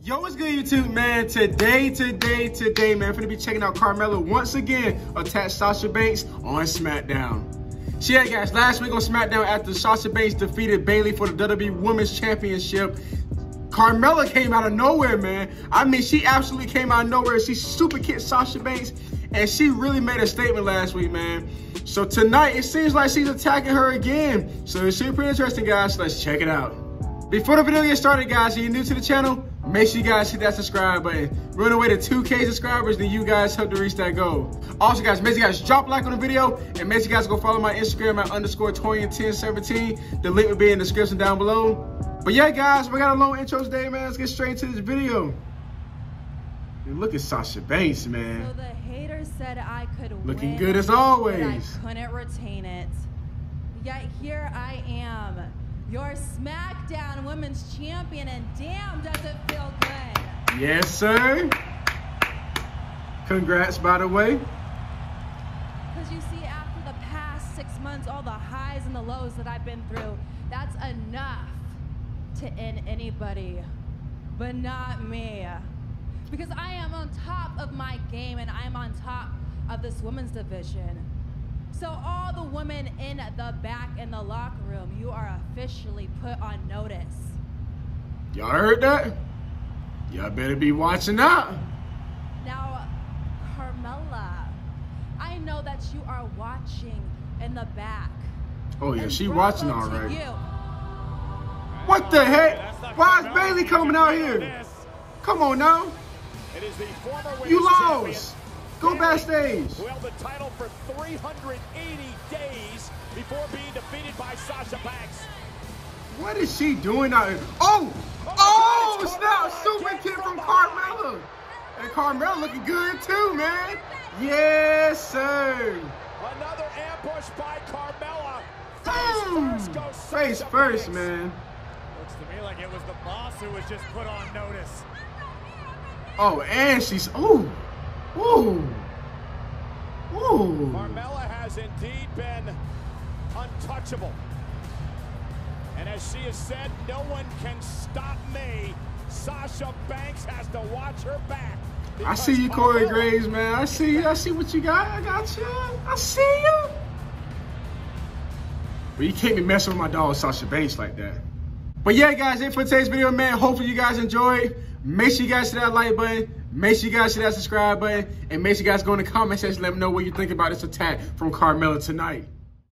Yo, what's good, YouTube, man? Today, man, I'm finna be checking out Carmella once again attack Sasha Banks on SmackDown. So yeah, guys, last week on SmackDown, after Sasha Banks defeated Bayley for the WWE Women's Championship, Carmella came out of nowhere, man. I mean, she absolutely came out of nowhere. She super kicked Sasha Banks, and she really made a statement last week, man. So tonight, it seems like she's attacking her again. So it's super interesting, guys. Let's check it out. Before the video gets started, guys, if you're new to the channel, make sure you guys hit that subscribe button. We're on the way to 2K subscribers, then you guys help to reach that goal. Also, guys, make sure you guys drop a like on the video, and make sure you guys go follow my Instagram at _Torian1017. The link will be in the description down below. But yeah, guys, we got a long intro today, man. Let's get straight into this video. And look at Sasha Banks, man. So the haters said I could looking win, good as always. but I couldn't retain it. Yet here I am, your SmackDown Women's Champion, and damn, does it feel good. Yes, sir. Congrats, by the way. Because you see, after the past 6 months, all the highs and the lows that I've been through, that's enough to end anybody, but not me. Because I am on top of my game, and I'm on top of this women's division. So all the women in the back in the locker room, you are officially put on notice. Y'all heard that? Y'all better be watching out. Now, Carmella, I know that you are watching in the back. Oh yeah, And she bravo watching to already. you. What the heck? Why is Bayley coming out here? Come on now. It is the former You women's lost. Go backstage. who held the title for 380 days before being defeated by Sasha Banks. What is she doing out here? Oh! Oh! Snap! Super kick from Carmella. And Carmella looking good too, man. Yes, sir. Another ambush by Carmella. Face first, man. Looks to me like it was the boss who was just put on notice. Oh, and she's ooh. Ooh. Ooh. Carmella has indeed been untouchable. And as she has said, no one can stop me. Sasha Banks has to watch her back. I see you, Corey Graves, man. I see you. I see what you got. I got you. I see you. But you can't be messing with my dog Sasha Banks like that. But yeah, guys, that's it for today's video, man. Hopefully you guys enjoyed. Make sure you guys hit that like button. Make sure you guys hit that subscribe button. And make sure you guys go in the comment section and let me know what you think about this attack from Carmella tonight.